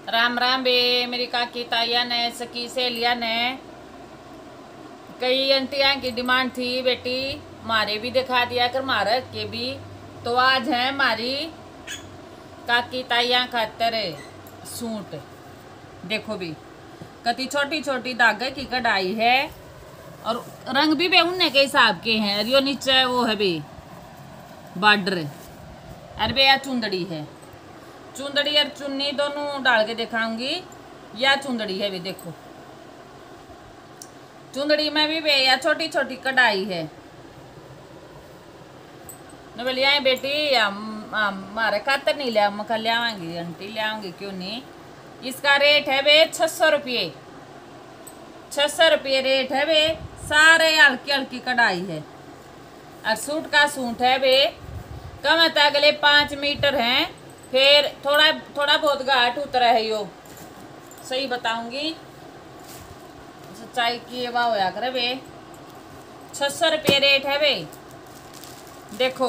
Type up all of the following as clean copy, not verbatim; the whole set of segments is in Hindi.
राम राम बे मेरी काकी ताया ने सखी सहेलिया ने कई आंटियां की डिमांड थी बेटी मारे भी दिखा दिया कर मारा के भी। तो आज है हमारी काकी ताया खातर सूट। देखो भी कति छोटी छोटी धागे की कढ़ाई है और रंग भी बे उन्ने के हिसाब के हैं। और यो नीचे वो है बे बॉर्डर। अरे बे या चुंदड़ी है, चुंदड़ी और चुन्नी दोनों डाल के दिखाऊंगी। या चुंदड़ी है भी देखो, चुंदड़ी में भी बे या छोटी छोटी कढ़ाई है। बोलिए बेटी हमारे खातर नहीं लिया, मैं ले आवांगी आंटी ले आऊंगी क्यों नहीं। इसका रेट है बे 600 रुपये, 600 रुपये रेट है बे। सारे हल्की हल्की कढ़ाई है और सूट का सूट है बे। कम है अगले 5 मीटर हैं, फिर थोड़ा थोड़ा बहुत घाट उतरा है। यो सही बताऊंगी, सच्चाई की वाह होया करे बे। 600 रुपये रेट है बे। देखो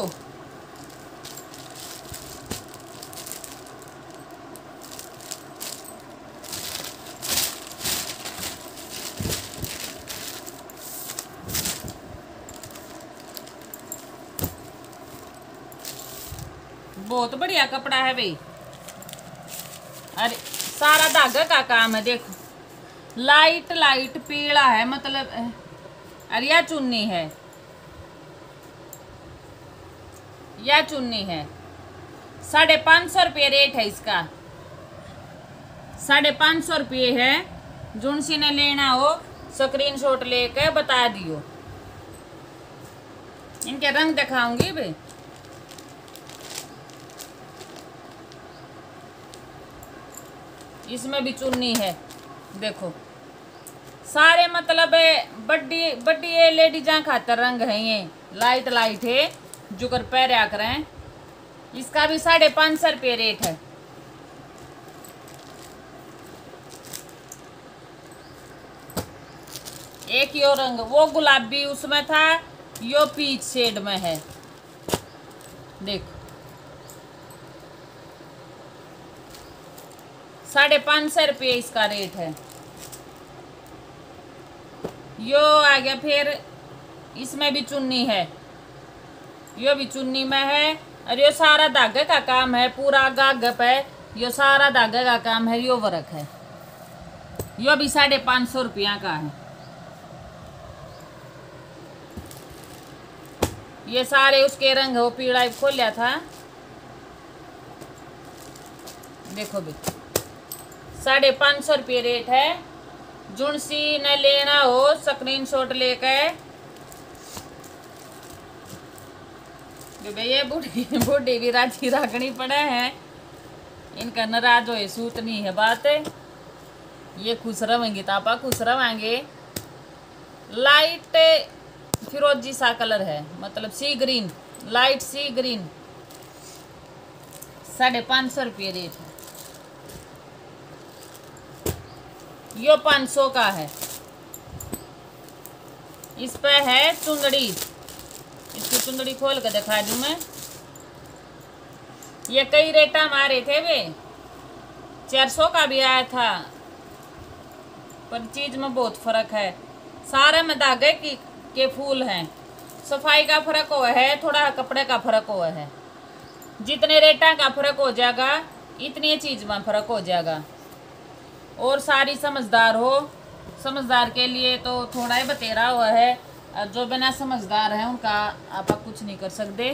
बहुत बढ़िया कपड़ा है भाई। अरे सारा धागा का काम है देखो, लाइट लाइट पीला है मतलब। अरे यह चुन्नी है, यह चुन्नी है। 550 रुपये रेट है इसका, 550 रुपये है। जुनसी ने लेना हो स्क्रीनशॉट लेकर बता दियो। इनके रंग दिखाऊंगी भाई। इसमें भी चुन्नी है देखो। सारे मतलब बड्डी बड्डी लेडीजा खातर रंग है, ये लाइट लाइट है जो कर पैर करें। इसका भी 550 रुपये रेट है। एक यो रंग वो गुलाबी उसमें था, यो पीच शेड में है देखो। 550 रुपये इसका रेट है। यो आ गया फिर, इसमें भी चुन्नी है, यो भी चुन्नी में है। और यो सारा धागे का काम है, पूरा गागप है। यो सारा धागे का काम है, यो वर्क है। यो भी 550 रुपया का है। ये सारे उसके रंग वो पीला खोलिया था देखो भी। 550 रुपये रेट है। जुनसी ने लेना हो स्क्रीनशॉट लेकर। ये बूढ़ी भी राजी रागनी पड़े हैं, इनका नाराज हो सूत नहीं है बात। ये खुश रहेंगे तो आपा खुश रहेंगे। लाइट फिरोजी सा कलर है, मतलब sea green, light sea green. 550 रुपये रेट है। यो 500 का है। इस पे है चुंदड़ी, इसकी चुंदड़ी खोल कर दिखा दूं मैं। ये कई रेटा मारे थे वे, 400 का भी आया था, पर चीज में बहुत फर्क है। सारे में धागे के फूल हैं। सफाई का फर्क हुआ है, थोड़ा कपड़े का फर्क हुआ है। जितने रेटा का फर्क हो जाएगा इतनी चीज में फर्क हो जाएगा। और सारी समझदार हो, समझदार के लिए तो थोड़ा ही बतेरा हुआ है, और जो बिना समझदार है उनका आप कुछ नहीं कर सकते।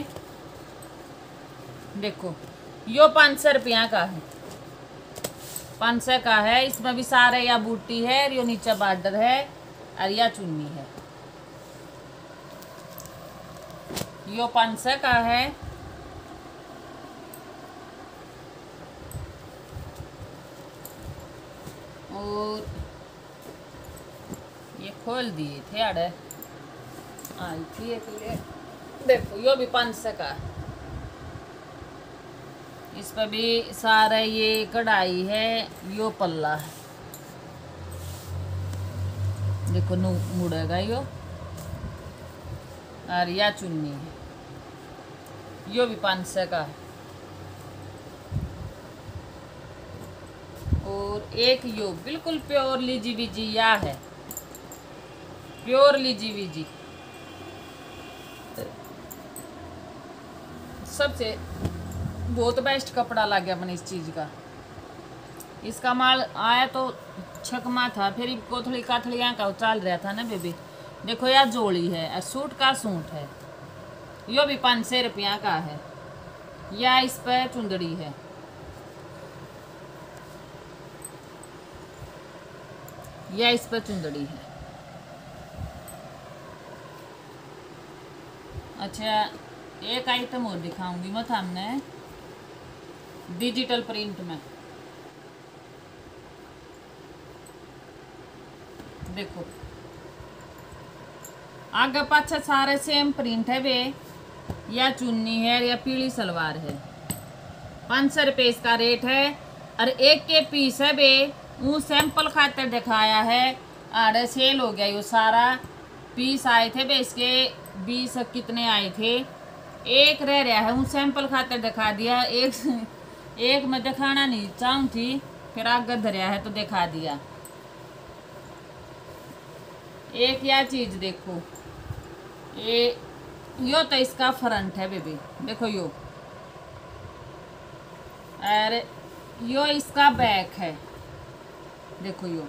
देखो यो 500 रुपया का है, 500 का है। इसमें भी सारे या बूटी है, यो नीचे बॉर्डर है और या चुन्नी है। यो 500 का है। और ये खोल दिए थे अड़े आई थी एक लिए। देखो यो भी 500 का। इस पर भी सारा ये कढ़ाई है, यो पल्ला है देखो मुड़ेगा यो। और या चुन्नी है, यो भी 500 का है। और एक यो बिल्कुल प्योर लीजी बीजी या है, प्योर लीजी बीजी। सबसे बहुत बेस्ट कपड़ा लग गया मैंने इस चीज़ का। इसका माल आया तो छकमा था, फिर कोथली काथलियाँ का चल रहा था ना बेबी। देखो यार जोड़ी है, सूट का सूट है, यो भी 500 रुपया का है। या इस पर चुंदड़ी है, या इस पर चुंदड़ी है। अच्छा एक आइटम और दिखाऊंगी मैं सामने डिजिटल प्रिंट में। देखो आगे पाछे सारे सेम प्रिंट है वे, या चुन्नी है या पीली सलवार है। 500 रुपये इसका रेट है। और एक के पीस है वे, वो सैंपल खातर दिखाया है। आड़े सेल हो गया ये सारा। पीस आए थे वे इसके 20 कितने आए थे, एक रह रहा है, वो सैंपल खातर दिखा दिया। एक मैं दिखाना नहीं चाहूँ थी, फिर आगे धरिया है तो दिखा दिया। एक यह चीज देखो, यो तो इसका फ्रंट है बेबी, देखो यो, और यो इसका बैक है, देखो यो।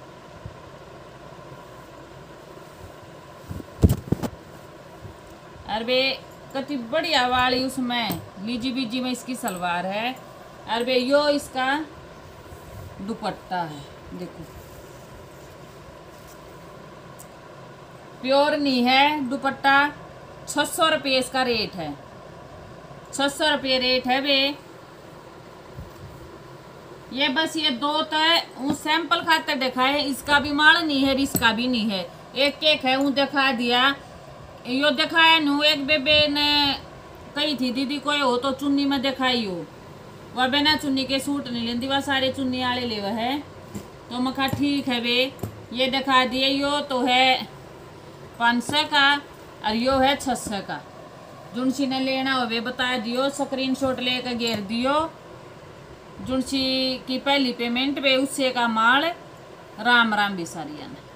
और वे कति बढ़िया वाली उसमें लीजी बीजी में इसकी सलवार है। और वे यो इसका दुपट्टा है, देखो प्योर नहीं है दुपट्टा। 600 रुपये इसका रेट है, 600 रुपये रेट है वे। ये बस ये दो तो है, वो सैंपल खातर देखा है। इसका भी माल नहीं है, इसका भी नहीं है, एक एक है, वो दिखा दिया। यो दिखाया नू, एक बेबे ने कही थी दीदी कोई हो तो चुन्नी में दिखाई हो, वह बिना चुन्नी के सूट नहीं लेती, वह सारे चुन्नी वाले ले है। तो मैं कहा ठीक है वे, ये दिखा दिए। यो तो है 500 का और यो है 600 का। जुनसी ने लेना हो वे बता दियो, स्क्रीनशॉट लेकर घेर दियो। जुनसी की पहली पेमेंट पे उससे का माल। राम राम भी सारिया ने।